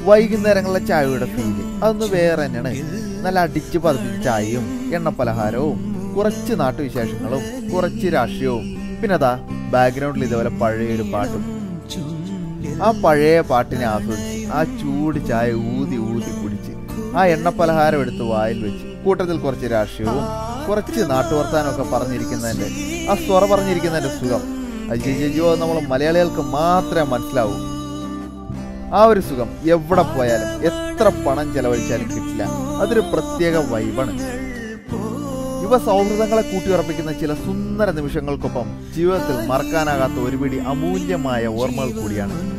വൈകുന്നേരങ്ങളിലെ ചായയുടെ ഫീല് അതൊന്ന് വേറെ തന്നെയാണ്. നല്ല അടിച്ച് പതിപ്പിച്ച ചായയും എണ്ണപ്പലഹാരവും കുറച്ച് നാട്ടുവിശേഷങ്ങളും കുറച്ച് രാഷ്ട്രീയവും പിന്നെ അതാ ബാക്ക്ഗ്രൗണ്ടിൽ ഇതേപോലെ പഴയൊരു പാട്ടും. ആ പഴയ പാട്ടിനെ ആസ്വദിച്ച് ആ ചൂട് ചായ ഊതി ഊതി കുടിച്ച് ആ എണ്ണപ്പലഹാരം എടുത്ത് വായിൽ വെച്ച് കൂട്ടത്തിൽ കുറച്ച് രാഷ്ട്രീയവും കുറച്ച് നാട്ടുവർത്താനമൊക്കെ പറഞ്ഞിരിക്കുന്നതിൻ്റെ ആ സ്വറ പറഞ്ഞിരിക്കുന്നതിൻ്റെ സുഖം അയ്യോ നമ്മൾ മലയാളികൾക്ക് മാത്രമേ മനസ്സിലാവൂ. ആ ഒരു സുഖം എവിടെ പോയാലും എത്ര പണം ചെലവഴിച്ചാലും കിട്ടില്ല. അതൊരു പ്രത്യേക വൈബാണ്. യുവ സൗഹൃദങ്ങളെ കൂട്ടിയുറപ്പിക്കുന്ന ചില സുന്ദര നിമിഷങ്ങൾക്കൊപ്പം ജീവിതത്തിൽ മറക്കാനാകാത്ത ഒരുപിടി അമൂല്യമായ ഓർമ്മകൾ കൂടിയാണ്.